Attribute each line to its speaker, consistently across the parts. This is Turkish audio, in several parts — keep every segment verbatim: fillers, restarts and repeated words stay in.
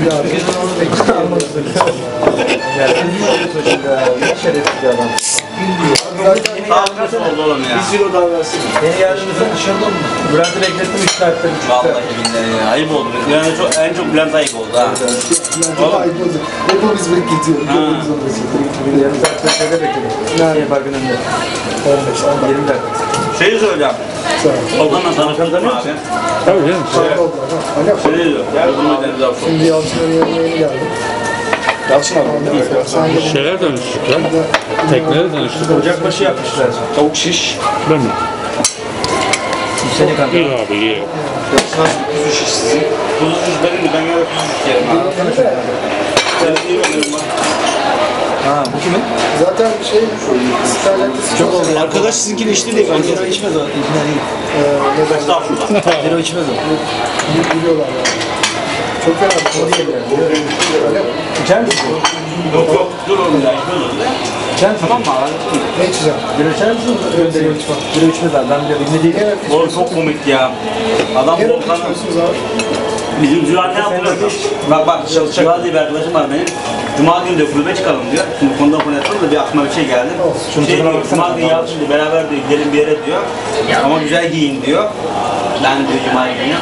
Speaker 1: abi. Gözün onu bekliyor. Ne şerefsiz bir adam.
Speaker 2: Sağlıklı oldu oğlum ya.
Speaker 1: Bir sürü odan versin. Beni geldiğimizde dışarıda mı? Bülent'i beklettim üç saatte.
Speaker 2: Vallahi billahi ya. Ayıp oldu. Yani çok, en çok Bülent ayıp oldu ha.
Speaker 3: Bülent'e ayıp oldu. Hepimiz bekletiyoruz.
Speaker 1: Yarım saatte şeyde bekledim. Şey parkın önünde. on beş on yirmi dakika.
Speaker 2: Şeyi söyleyeceğim. Okan'la tanıştın mı abi?
Speaker 4: Tabii canım.
Speaker 2: Şey diyor. Öldürme deniz afı.
Speaker 3: Şimdi Yalçın'ın yanına yeni geldim.
Speaker 1: Yalçın abi.
Speaker 4: Şeyler dönüştük lan. Tekneleri dönüştük.
Speaker 1: Ocakbaşı yapmışlar. Tavuk şiş.
Speaker 4: Ben mi?
Speaker 1: Seni kanka.
Speaker 4: İyi abi iyi.
Speaker 2: Kuzu şiş sizin. Kuzu şiş benim de ben yine kuzu şiş yerim abi. Ben iyi olurum bak.
Speaker 1: Ha bu kimin?
Speaker 3: Zaten şey, isterlentisi çok oldu.
Speaker 1: Arkadaş sizinkini içti değil. Bira içmez o. İbne değil.
Speaker 2: Estağfurullah.
Speaker 1: Bira içmez o.
Speaker 3: Biliyorlar yani. Çok fena bir şey. Öyle mi?
Speaker 1: İçer misin?
Speaker 2: Yok yok. Dur oğlum ya. İçmez oğlum.
Speaker 1: İçer misin? Tamam mı abi?
Speaker 3: Ne içeceğim?
Speaker 1: Bira içer misin? Bira içmez. Bira içmez abi. Ben bira ibne değilim.
Speaker 3: Evet.
Speaker 2: Oğlum çok komik ya. Adam
Speaker 3: Ne
Speaker 2: Volkan'ın
Speaker 3: içiyorsunuz abi?
Speaker 2: bizim Zürat ne yaptırıyor? Bak bak Zürat diye bir arkadaşım var benim. Cuma günü de kulübe çıkalım diyor. Şimdi konudan konuya yapalım da bir aklıma bir şey geldi.
Speaker 1: Şunu
Speaker 2: Şey
Speaker 1: tadına
Speaker 2: diyor,
Speaker 1: baksana.
Speaker 2: Cuma günü yapsın diyor, beraber diyor, gidelim bir yere diyor. Ama güzel giyin diyor. Ben diyor Cuma günü.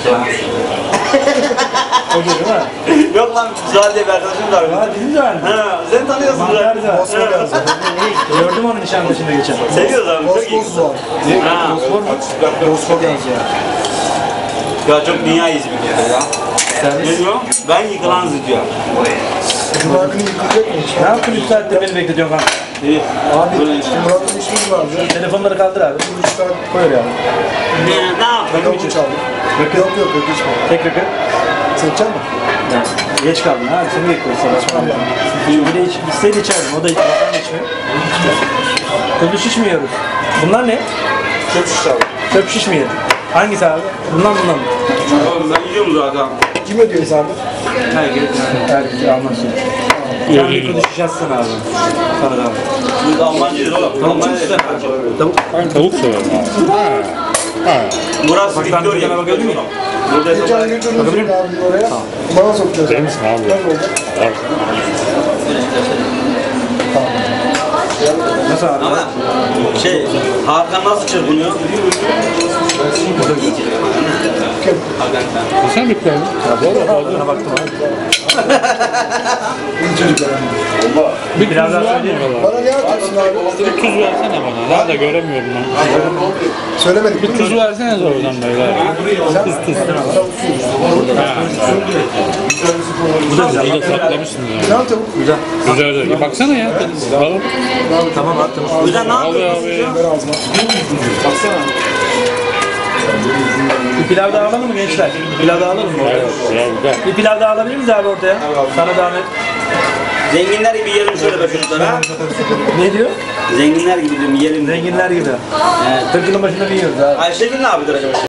Speaker 1: O diyor değil mi?
Speaker 2: Yok lan Zürat diye bir arkadaşım var.
Speaker 1: Var bizim de var.
Speaker 2: Ha, sen tanıyorsun
Speaker 1: Mantar
Speaker 2: Zürat.
Speaker 1: da.
Speaker 3: Osman yazdı.
Speaker 1: Gördüm onu nişantaşında geçen.
Speaker 2: Seviyoruz abi, çok iyi.
Speaker 3: Osmos var.
Speaker 2: Ha.
Speaker 1: Fosfor yazıyor.
Speaker 2: Ya çok dünya izi bir kere ya. Ne diyor? Ben yıkılan diyor.
Speaker 3: Cuma günü yıkayacak mı hiç?
Speaker 1: Ne yaptın üç saatte beni bekletiyorsun kanka?
Speaker 2: İyi.
Speaker 3: Abi
Speaker 2: Böyle işte.
Speaker 3: Murat'ın işimiz vardı.
Speaker 1: Telefonları kaldır abi.
Speaker 3: üç saat
Speaker 1: Koy oraya abi.
Speaker 2: Ne, ne yaptın?
Speaker 3: kapı çaldı. Yok yok yok içme.
Speaker 1: Tek rakı.
Speaker 3: Sen içer misin?
Speaker 1: Ya, geç kaldın ha. Seni bekliyoruz sabah. Bir de iç, içseydi içerdim. O da içmiyor. Ben de içmiyor. Köpük şiş mi yiyoruz? Bunlar ne?
Speaker 3: Çok şiş abi.
Speaker 1: Köpük şiş mi yiyelim? Hangisi abi? Bundan bundan mı?
Speaker 2: Oğlum ben yiyorum zaten.
Speaker 3: Kim ödüyor hesabı?
Speaker 1: Hayır gerek yok. Herkese almasın. Sen bir köpük şiş yazsana abi. Sana da abi.
Speaker 2: Biz Almancıyız oğlum. Almancıyız.
Speaker 1: Tavuk.
Speaker 4: Ben tavuk severim abi. Ha. Ha.
Speaker 2: Burası
Speaker 1: Bak ben
Speaker 2: Victoria.
Speaker 1: tadına bakabilir miyim?
Speaker 2: Burada
Speaker 3: Geçen
Speaker 2: hesaplar.
Speaker 3: götürdünüz beni abi oraya. Bana sokacağız.
Speaker 4: Değil misin abi?
Speaker 3: Nasıl olacak?
Speaker 4: Al.
Speaker 1: Nasıl abi?
Speaker 2: Ama şey, Hakan nasıl çırpınıyor? Hakan sen.
Speaker 4: Sen bitti abi.
Speaker 1: Tadına baktım abi.
Speaker 3: İyi çocuklar.
Speaker 4: Bir
Speaker 1: Biraz
Speaker 4: tuz
Speaker 1: daha
Speaker 4: var mı
Speaker 1: söyleyeyim.
Speaker 4: valla?
Speaker 3: Bana ne yapacaksın abi?
Speaker 4: Bir tuz versene bana. Nerede göremiyorum ben.
Speaker 3: Söylemedik değil
Speaker 4: Bir
Speaker 3: mi?
Speaker 4: tuz versene oradan beyler. Tuz tuz. Ha.
Speaker 1: Bu da güzel.
Speaker 4: İyi de saklamışsınız yani.
Speaker 3: Ne yapacağım?
Speaker 1: Güzel.
Speaker 4: Güzel güzel. Baksana ya. Al.
Speaker 1: Tamam abi tamam.
Speaker 2: Güzel ne
Speaker 4: Al
Speaker 2: yapıyorsun?
Speaker 4: abi.
Speaker 3: Ver ağzıma.
Speaker 1: Baksana. Bir pilav daha alalım mı gençler? Bir pilav daha alalım mı ortaya?
Speaker 4: Ya güzel.
Speaker 1: Bir pilav daha alabilir miyiz abi ortaya? Sana da Ahmet.
Speaker 2: Zenginler gibi yiyelim şöyle be çocuklara.
Speaker 1: Ne diyor?
Speaker 2: Zenginler gibi diyorum yiyelim.
Speaker 1: Zenginler gibi.
Speaker 2: Evet.
Speaker 1: kırk yılın başında bir yiyoruz abi.
Speaker 2: Ayşegül ne yapıyor acaba